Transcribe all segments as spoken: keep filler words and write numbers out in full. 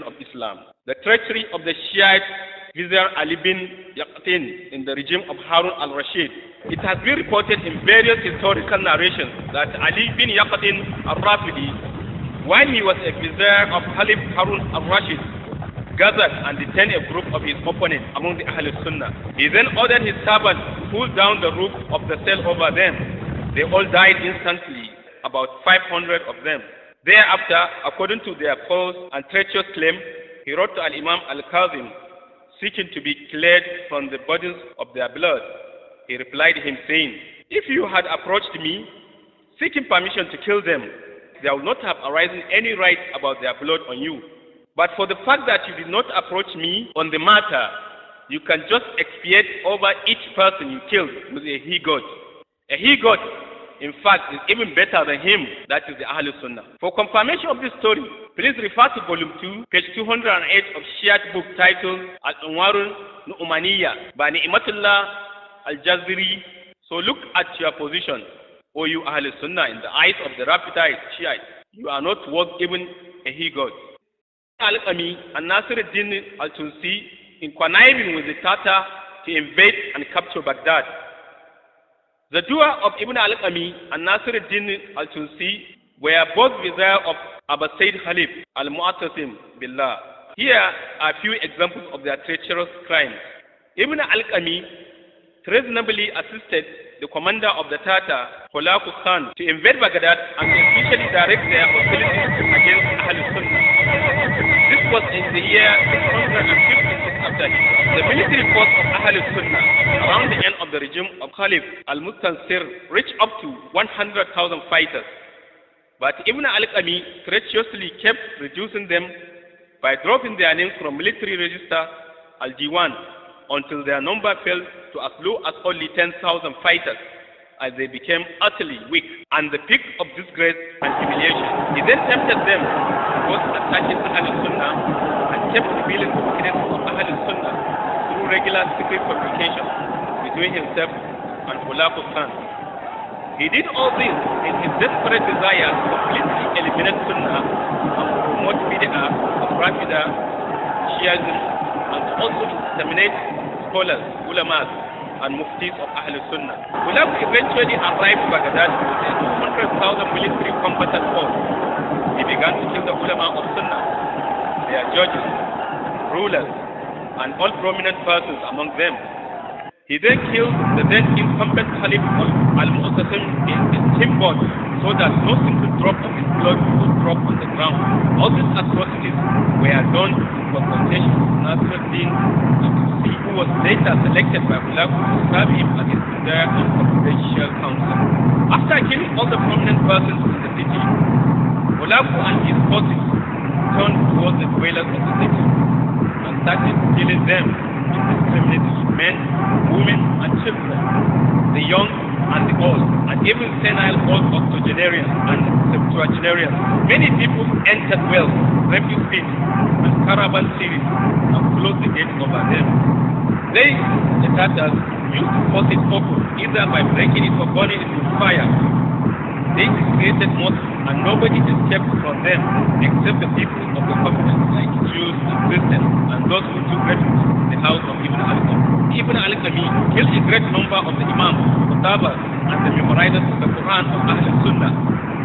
of Islam. The treachery of the Shiite Vizier Ali bin Yaqtin in the regime of Harun al-Rashid. It has been reported in various historical narrations that Ali bin Yaqtin al-Rafidi, while he was a vizier of Caliph Harun al-Rashid, gathered and detained a group of his opponents among the Ahl Sunnah. He then ordered his servant to pull down the roof of the cell over them. They all died instantly, about five hundred of them. Thereafter, according to their false and treacherous claim, he wrote to Al-Imam al-Kazim, seeking to be cleared from the burdens of their blood. He replied him saying, "If you had approached me, seeking permission to kill them, there would not have arisen any right about their blood on you. But for the fact that you did not approach me on the matter, you can just expiate over each person you killed with a he-goat. A he-goat, in fact, is even better than him, that is the Ahl Sunnah." For confirmation of this story, please refer to volume two, page two hundred eight of Shiite book titled Al-Anwarul Nu'maniyya by Ni'matullah al-Jaziri. So look at your position, O you Ahl Sunnah, in the eyes of the Rafidite Shiite. You are not worth even a he-goat. Al-Alqami and Nasiruddin al-Tunsi in conniving with the Tatar to invade and capture Baghdad. The doer of Ibn al-Alqami and Nasiruddin al-Tunsi were both vizier of Abbasid Khalif al-Mu'tasim Billah. Here are a few examples of their treacherous crimes. Ibn al-Alqami treasonably assisted the commander of the Tatar, Hulaku Khan, to invade Baghdad and to officially direct their hostilities against Ahl Sunnah. This was in the year six hundred fifty-six after Hijrah. The military force of Ahl Sunnah around the end of the regime of Khalif al-Mustansir reached up to one hundred thousand fighters. But Ibn al-Alqami treacherously kept reducing them by dropping their names from military register al-Diwan until their number fell to as low as only ten thousand fighters as they became utterly weak and the peak of disgrace and humiliation. He then tempted them towards attacking Ahl Sunnah and kept revealing the weakness of Ahl Sunnah through regular secret communication between himself and Hulaku Khan. He did all this in his desperate desire to completely eliminate Sunnah and promote bid'ah of Rafida, Shiism, and to also exterminate scholars, ulamas, and muftis of Ahl Sunnah. Hulaku eventually arrived in Baghdad with a two hundred thousand military combatant force. He began to kill the ulama of Sunnah, their judges, rulers, and all prominent persons among them. He then killed the then incumbent Caliph al-Mu'tasim in his teamboat so that no single drop of his blood would drop on the ground. All these atrocities were done in consultation with Nasiruddin al-Tunsi, who was later selected by Hulaku to serve him as his entire and confidential counsel. After killing all the prominent persons in the city, Hulaku and his forces turned towards the dwellers of the city and started killing them indiscriminately, men, women, and children, the young and the old, and even senile old octogenarians and septuagenarians. Many people entered wells, refuse pits, and caravan series and closed the gates over them. They, the Tatars, used to force it open, either by breaking it or burning it with fire. They created mosques and nobody escaped from them except the people of the covenant, like Jews and Christians, and those who took refuge in the house of Ibn al-Alqami. Ibn al-Alqami killed a great number of the imams, Qutabas, and the memorizers of the Quran of Ahl Sunnah.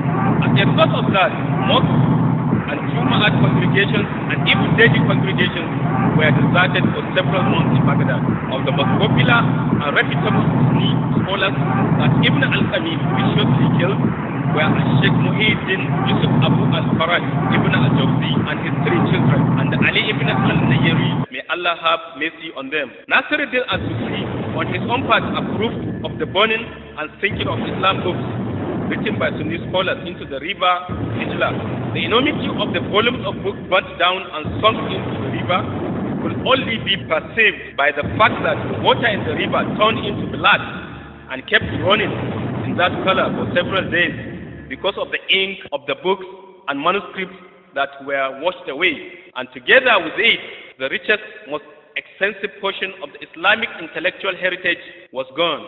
As a result of that, mosques and Jumu'at congregations and even daily congregations were deserted for several months in Baghdad. Of the most popular and reputable Sunni scholars that Ibn al-Alqami viciously killed were Sheikh Muhyiddin Yusuf Abu al-Faraj, Ibn al-Jawzi, and his three children, and Ali ibn al-Nayyari, may Allah have mercy on them. Nasiruddin al-Tunsi, on his own part, approved of the burning and sinking of Islam books written by Sunni scholars into the river Dijla. The enormity of the volumes of books burnt down and sunk into the river will only be perceived by the fact that the water in the river turned into blood and kept running in that color for several days because of the ink of the books and manuscripts that were washed away. And together with it, the richest, most extensive portion of the Islamic intellectual heritage was gone.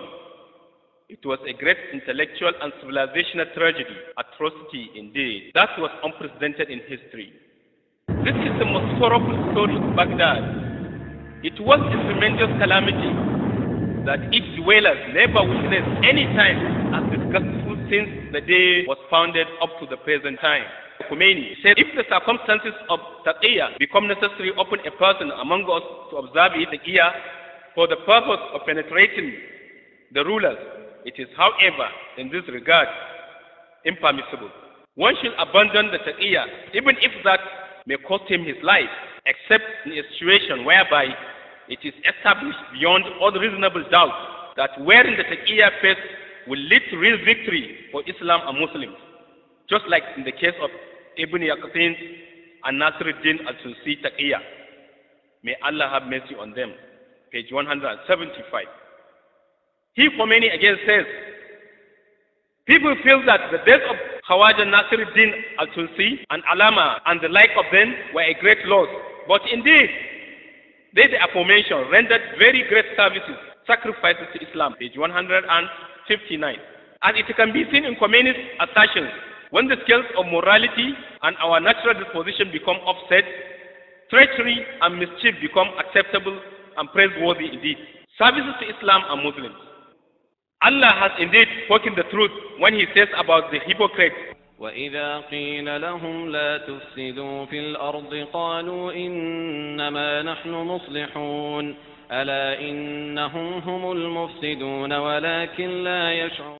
It was a great intellectual and civilizational tragedy, atrocity indeed. That was unprecedented in history. This is the most sorrowful story of Baghdad. It was a tremendous calamity that its dwellers never witnessed any time as disgustful since the day was founded up to the present time. Khomeini said, if the circumstances of taqiyya become necessary upon a person among us to observe it, taqiyya, for the purpose of penetrating the rulers, it is, however, in this regard, impermissible. One should abandon the taqiyya, even if that may cost him his life, except in a situation whereby it is established beyond all reasonable doubt that wearing the taqiyya face will lead to real victory for Islam and Muslims, just like in the case of Ibn Yaqtin and Nasiruddin al-Tunsi taqiyya. May Allah have mercy on them. Page one hundred seventy-five. He, Khomeini, again says, people feel that the death of Khawaja Nasiruddin al-Tunsi and Alama and the like of them were a great loss. But indeed, they, the aforementioned, rendered very great services, sacrifices to Islam. Page one hundred fifty-nine. As it can be seen in Khomeini's assertions, when the scales of morality and our natural disposition become offset, treachery and mischief become acceptable and praiseworthy indeed. Services to Islam and Muslims. Allah has indeed spoken the truth when He says about the hypocrites. وَإِذَا قِيلَ لَهُمْ لَا تُفْسِدُوا فِي الْأَرْضِ قَالُوا إِنَّمَا نَحْنُ مُصْلِحُونَ أَلَا إِنَّهُمْ هُمُ الْمُفْسِدُونَ وَلَكِنْ لَا يَشْعُرُونَ